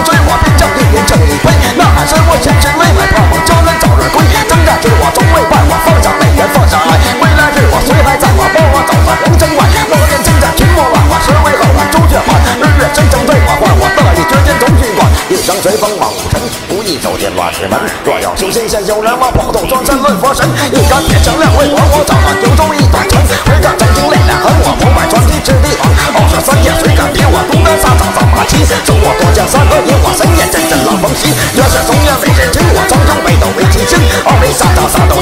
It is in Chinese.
追我，边将一边正一挥。呐喊时我前身未迈，盼望就能早日归。征战时我从未败，我放下美人放下来。未来日我虽还在，我帮我走在红尘外。我练征战群魔万化，实为后来朱雀盘。日月真正对我换，我乐意绝间同军官。一生随风望尘，不易走进乱世门。若要修仙先修人，我跑动装身论佛神。一杆铁枪亮为王，我早晚有中一短拳。回看真经泪两痕，我不败传奇之帝王。傲视三界，谁敢比我东南沙场造马骑？手握多江山河，引我深夜阵阵浪风袭。绝世中原美人情，我苍穹北斗为七星。傲眉沙场沙斗